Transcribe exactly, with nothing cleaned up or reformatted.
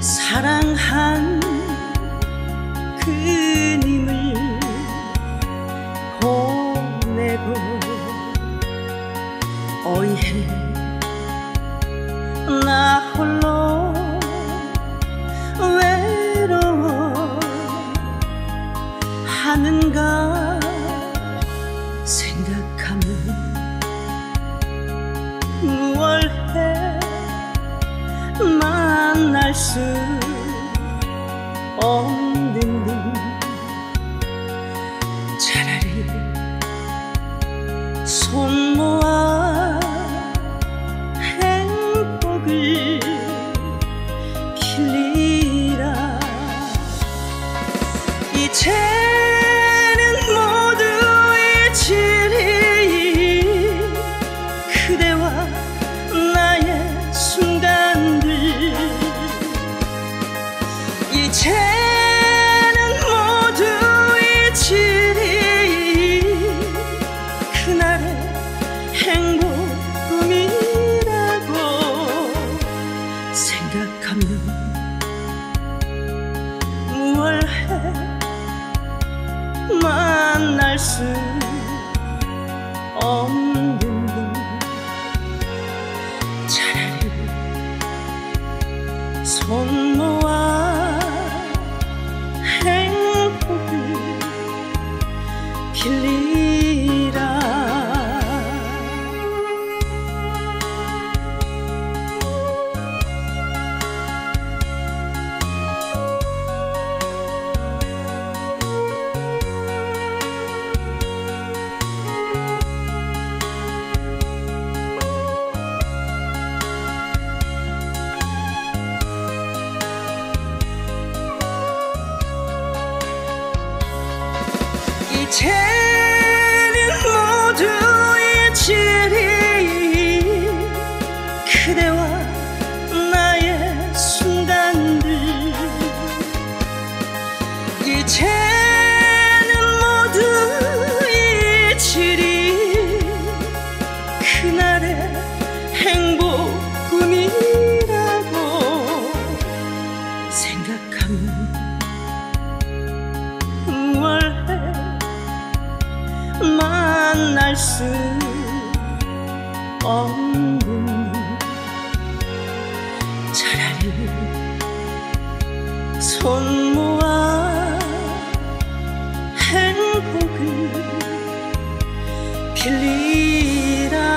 사랑한 그님을 보내고 어이해 나 홀로 외로워 하는가 생각하면 무얼 해 만날 수 없는 등 차라리 손 모아 행복을 빌리라. 이제는 모두 잊으리 그대와 나의 순간들. 이제는 모두 잊으리 그날의 행복 꿈이라고 생각하면 무얼 해 만날 수 없는 등 차라리 손 모아 행복을 빌리라. 이제는 모두 잊으리 그대와 나의 순간들. 이제는 모두 잊으리 그날의 행복 꿈이라고 생각하면 무얼 해 만날 수 없는 차라리 손 모아 행복을 빌리라.